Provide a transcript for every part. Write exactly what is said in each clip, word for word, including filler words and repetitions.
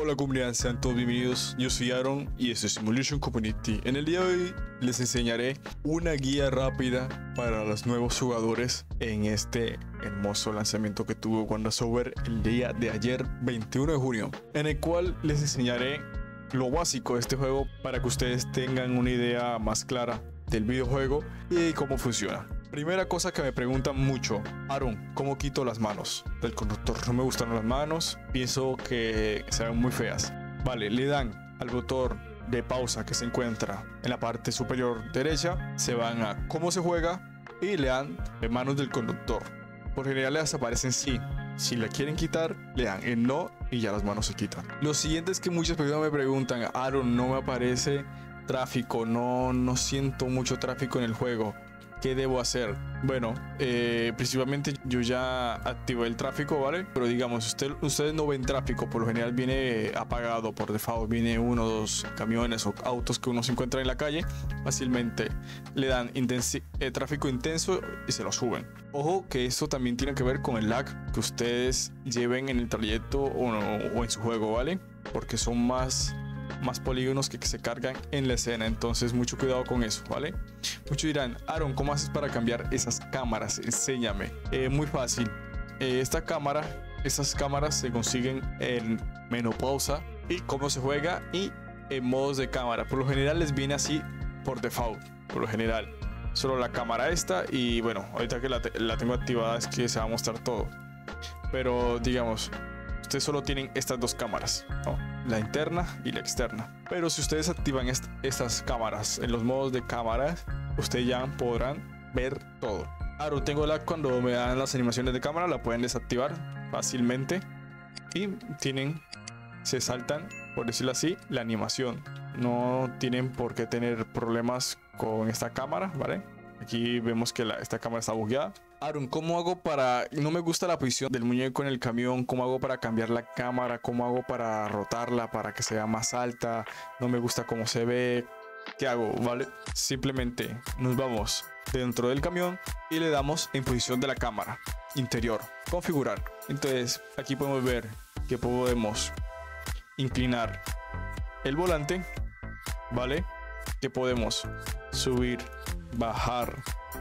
Hola comunidad, sean todos bienvenidos, yo soy Aaron y esto es Simulation Community. En el día de hoy les enseñaré una guía rápida para los nuevos jugadores en este hermoso lanzamiento que tuvo Wanda Software el día de ayer, veintiuno de junio, en el cual les enseñaré lo básico de este juego para que ustedes tengan una idea más clara del videojuego y cómo funciona. Primera cosa que me preguntan mucho: Aaron, ¿cómo quito las manos del conductor? No me gustan las manos, pienso que se ven muy feas. Vale, le dan al botón de pausa que se encuentra en la parte superior derecha, se van a cómo se juega y le dan en manos del conductor. Por general les aparecen sí. Si la quieren quitar, le dan en no y ya las manos se quitan. Lo siguiente es que muchas personas me preguntan: Aaron, no me aparece tráfico, no, no siento mucho tráfico en el juego. ¿Qué debo hacer? Bueno, eh, principalmente yo ya activé el tráfico, ¿vale? Pero digamos, usted, ustedes no ven tráfico, por lo general viene apagado por default, viene uno o dos camiones o autos que uno se encuentra en la calle, fácilmente le dan eh, tráfico intenso y se lo suben. Ojo que esto también tiene que ver con el lag que ustedes lleven en el trayecto o, o en su juego, ¿vale? Porque son más... más polígonos que, que se cargan en la escena, entonces mucho cuidado con eso, ¿vale? Muchos dirán: Aaron, ¿cómo haces para cambiar esas cámaras? Enséñame. Eh, muy fácil. Eh, esta cámara, estas cámaras se consiguen en menú pausa y cómo se juega y en modos de cámara. Por lo general les viene así por default, por lo general. Solo la cámara esta y bueno, ahorita que la, te la tengo activada es que se va a mostrar todo. Pero digamos, ustedes solo tienen estas dos cámaras, ¿no? La interna y la externa. Pero si ustedes activan est estas cámaras en los modos de cámaras, ustedes ya podrán ver todo. Ahora tengo lag cuando me dan las animaciones de cámara, la pueden desactivar fácilmente y tienen, se saltan, por decirlo así, la animación. No tienen por qué tener problemas con esta cámara, ¿vale? Aquí vemos que la, esta cámara está bugueada. Aaron, ¿cómo hago para...? No me gusta la posición del muñeco en el camión. ¿Cómo hago para cambiar la cámara? ¿Cómo hago para rotarla para que sea más alta? No me gusta cómo se ve. ¿Qué hago? ¿Vale? Simplemente nos vamos dentro del camión y le damos en posición de la cámara interior. Configurar. Entonces aquí podemos ver que podemos inclinar el volante, ¿vale? Que podemos subir, bajar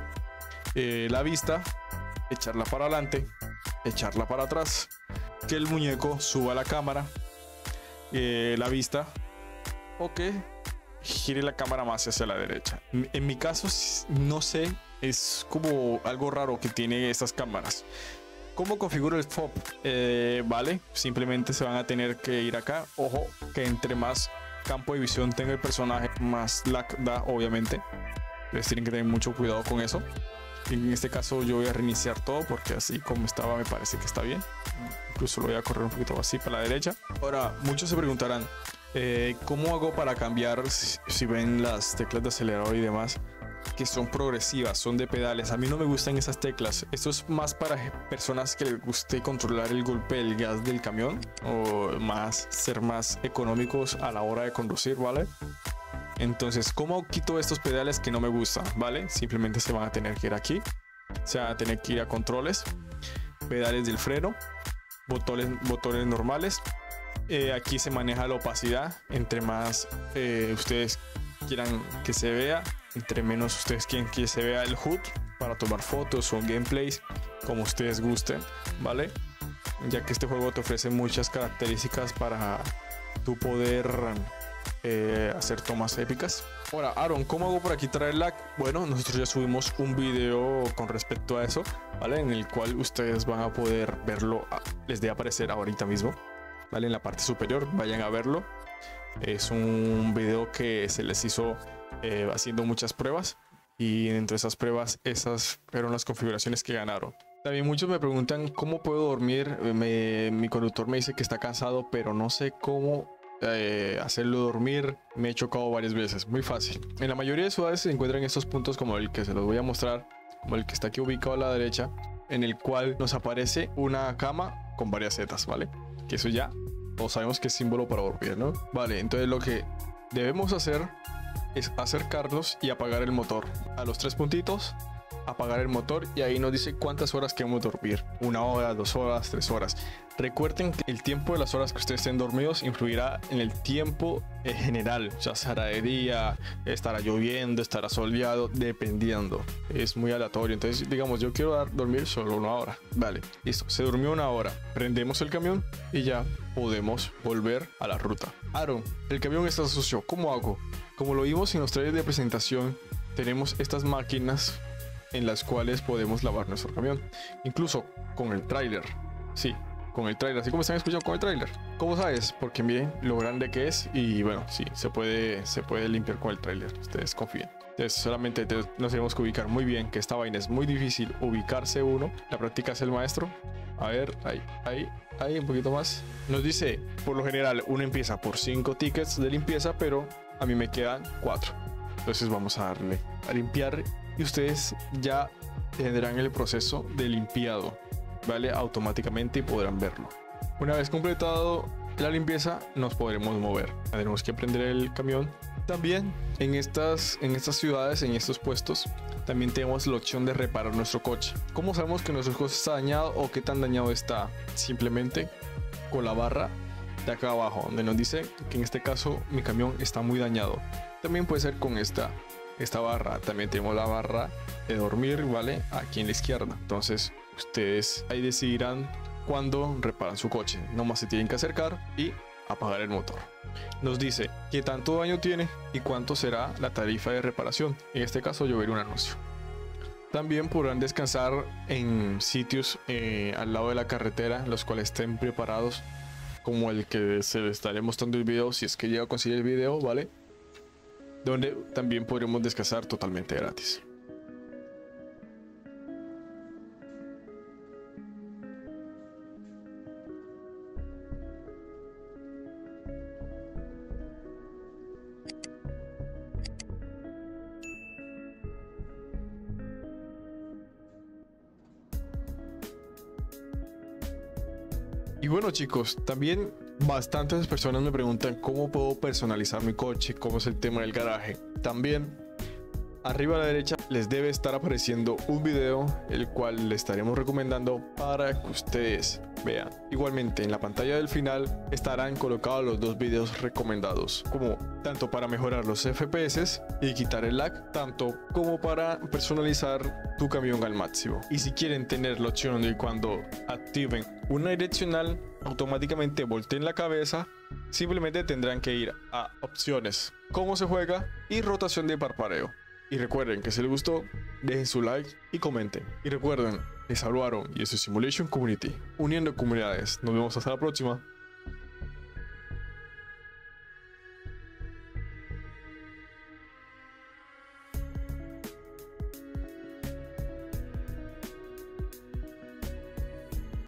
eh, la vista, echarla para adelante, echarla para atrás, que el muñeco suba la cámara, eh, la vista, o que gire la cámara más hacia la derecha. En mi caso, no sé, es como algo raro que tiene estas cámaras. ¿Cómo configuro el F O B? Eh, vale, simplemente se van a tener que ir acá. Ojo, que entre más campo de visión tenga el personaje, más lag da, obviamente. Entonces tienen que tener mucho cuidado con eso. En este caso yo voy a reiniciar todo porque así como estaba me parece que está bien. Incluso lo voy a correr un poquito así para la derecha. Ahora muchos se preguntarán: eh, ¿cómo hago para cambiar? Si, si ven las teclas de acelerador y demás, que son progresivas, son de pedales. A mí no me gustan esas teclas. Esto es más para personas que les guste controlar el golpe del gas del camión o más ser más económicos a la hora de conducir, ¿vale? Entonces, ¿cómo quito estos pedales que no me gustan? ¿Vale? Simplemente se van a tener que ir aquí, se van a tener que ir a controles, pedales del freno, botones, botones normales. Eh, aquí se maneja la opacidad. Entre más eh, ustedes quieran que se vea, entre menos ustedes quieren que se vea el H U D para tomar fotos o gameplays, como ustedes gusten, ¿vale? Ya que este juego te ofrece muchas características para tu poder Eh, hacer tomas épicas. Ahora, Aaron, ¿cómo hago para quitar el lag? Bueno, nosotros ya subimos un video con respecto a eso, ¿vale? En el cual ustedes van a poder verlo, les debe aparecer ahorita mismo, ¿vale? En la parte superior, vayan a verlo. Es un video que se les hizo eh, haciendo muchas pruebas y entre esas pruebas, esas fueron las configuraciones que ganaron. También muchos me preguntan cómo puedo dormir. Me, mi conductor me dice que está cansado, pero no sé cómo Eh, hacerlo dormir. Me he chocado varias veces. Muy fácil. En la mayoría de ciudades se encuentran estos puntos como el que se los voy a mostrar, como el que está aquí ubicado a la derecha, en el cual nos aparece una cama con varias setas, ¿vale? Que eso ya todos sabemos que es símbolo para dormir, ¿no? Vale, entonces lo que debemos hacer es acercarnos y apagar el motor a los tres puntitos apagar el motor y ahí nos dice cuántas horas queremos dormir. Una hora, dos horas, tres horas. Recuerden que el tiempo de las horas que ustedes estén dormidos influirá en el tiempo en general. Ya será de día, estará lloviendo, estará soleado, dependiendo. Es muy aleatorio. Entonces, digamos, yo quiero dar, dormir solo una hora. Vale, listo. Se durmió una hora. Prendemos el camión y ya podemos volver a la ruta. Aaron, el camión está sucio. ¿Cómo hago? Como lo vimos en los trailers de presentación, tenemos estas máquinas en las cuales podemos lavar nuestro camión. Incluso con el tráiler. Sí. Con el tráiler, así como están escuchando con el tráiler. ¿Cómo sabes? Porque miren lo grande que es y bueno, sí, se puede, se puede limpiar con el tráiler. Ustedes confíen. Entonces solamente te, nos tenemos que ubicar muy bien, que esta vaina es muy difícil ubicarse uno. La práctica es el maestro. A ver, ahí, ahí, ahí, un poquito más. Nos dice, por lo general, uno empieza por cinco tickets de limpieza, pero a mí me quedan cuatro. Entonces vamos a darle a limpiar y ustedes ya tendrán el proceso de limpiado, ¿vale? Automáticamente y podrán verlo. Una vez completado la limpieza, nos podremos mover. Tenemos que prender el camión. También en estas, en estas ciudades, en estos puestos, también tenemos la opción de reparar nuestro coche. ¿Cómo sabemos que nuestro coche está dañado o qué tan dañado está? Simplemente con la barra de acá abajo, donde nos dice que en este caso mi camión está muy dañado. También puede ser con esta, esta barra. También tenemos la barra de dormir, ¿vale? Aquí en la izquierda. Entonces ustedes ahí decidirán cuándo reparan su coche. Nomás se tienen que acercar y apagar el motor. Nos dice qué tanto daño tiene y cuánto será la tarifa de reparación. En este caso yo veré un anuncio. También podrán descansar en sitios eh, al lado de la carretera, los cuales estén preparados, como el que se les estaré mostrando el video, si es que llega a conseguir el video, ¿vale? Donde también podremos descansar totalmente gratis. Y bueno chicos, también bastantes personas me preguntan cómo puedo personalizar mi coche, cómo es el tema del garaje. También arriba a la derecha les debe estar apareciendo un video, el cual les estaremos recomendando para que ustedes vean. Igualmente en la pantalla del final estarán colocados los dos videos recomendados, como tanto para mejorar los F P S y quitar el lag, tanto como para personalizar tu camión al máximo. Y si quieren tener la opción de cuando activen una direccional automáticamente volteen la cabeza, simplemente tendrán que ir a opciones, cómo se juega y rotación de parpadeo. Y recuerden que si les gustó, dejen su like y comenten. Y recuerden, les hablaron y eso es Simulation Community, uniendo comunidades. Nos vemos hasta la próxima.